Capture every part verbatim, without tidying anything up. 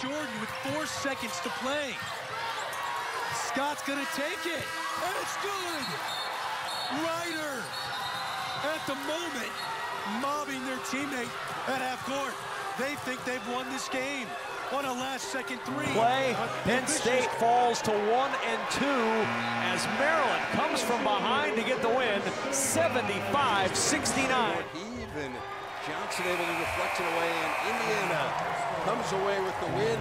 Jordan with four seconds to play. Scott's gonna take it, and it's good. Ryder, at the moment, mobbing their teammate at half court. They think they've won this game on a last-second three. Play. Penn State falls to one and two as Maryland comes from behind to get the win, seventy-five sixty-nine. Even Johnson able to deflect it away, and Indiana comes away with the win.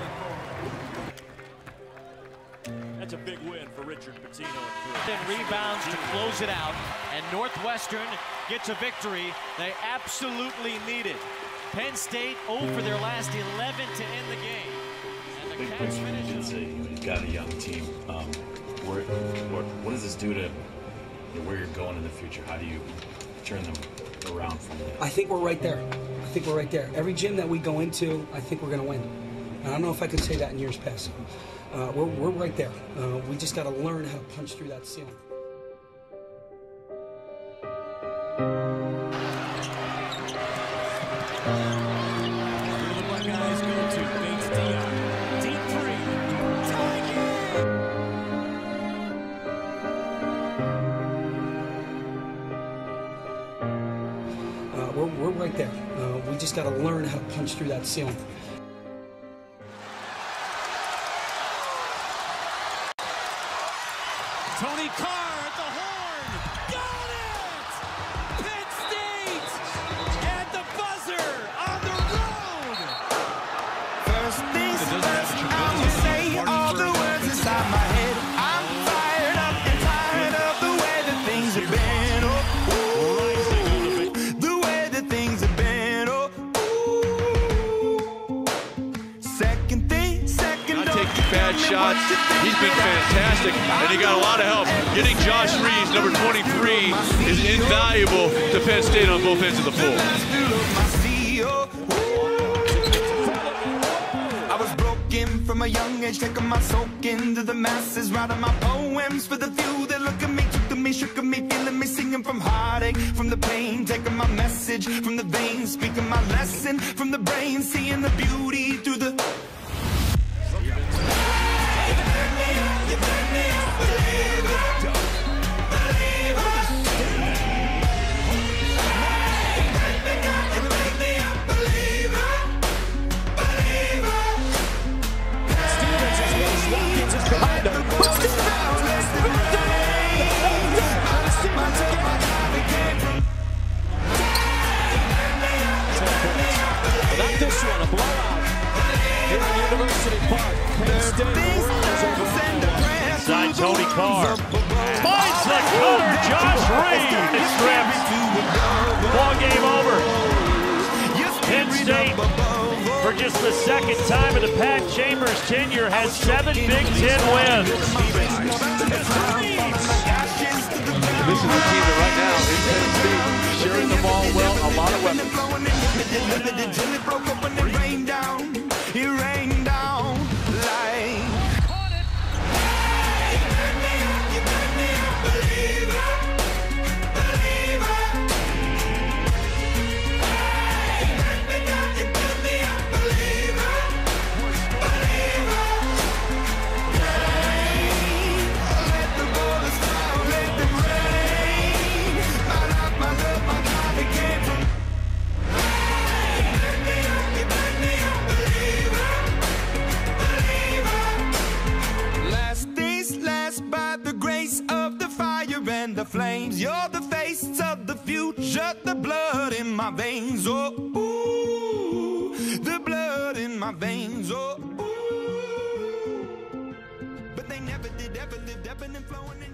That's a big win for Richard Pitino. Then rebounds to close it out, and Northwestern gets a victory they absolutely needed. Penn State oh for their last eleven to end the game. And the Cats finish it. Say you've got a young team. Um, where, what, what does this do to you know, where you're going in the future? How do you turn them around from there? I think we're right there. I think we're right there. Every gym that we go into, I think we're going to win. And I don't know if I can say that in years past. Uh, we're, we're right there. Uh, we just got to learn how to punch through that ceiling. We're, we're right there. Uh, we just got to learn how to punch through that ceiling. Tony Carr at the horn. Got it! Penn State at the buzzer on the road. First things first, I'll say all the words inside my head. I'm fired up and tired of the way that things have been. Oh, the way that things have been. Oh, second thing, second. Not taking bad shots. He's been fantastic, and he got a lot of help. Getting Josh Reeves, number twenty-three, is invaluable to Penn State on both ends of the floor. I was broken from a young age, taking my soak into the masses, writing my poems for the few that look at me, took at me, shook at me, feeling me, singing from heartache, from the pain, taking my message from the veins, speaking my lesson from the brain, seeing the beauty through the. Not this one, a blowout here at University Park. Penn State Inside Tony Carr. Finds the cutter, Josh Reeves. It strips. Ball game over. Penn State, for just the second time in the Pat Chambers tenure, has seven Big Ten wins. This is a team that right now is Penn State sharing the ball well, a lot of weapons. The flames, you're the face of the future, the blood in my veins, oh, ooh, the blood in my veins, oh, ooh. But they never did ever live, ebbing and flowing in